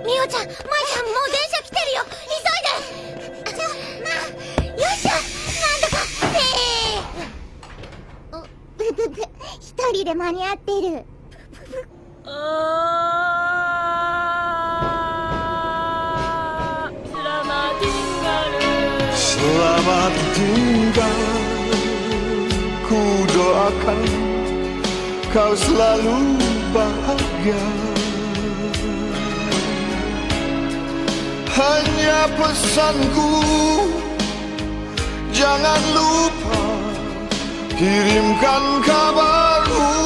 みおちゃん、まいちゃん、もう電車来てるよ。急いで。よっしゃ、なんとか。一人で間に合ってる。 Selamat tinggal. Selamat tinggal. Ku doakan kau selalu bahagia. Hanya pesanku, jangan lupa kirimkan kabarmu.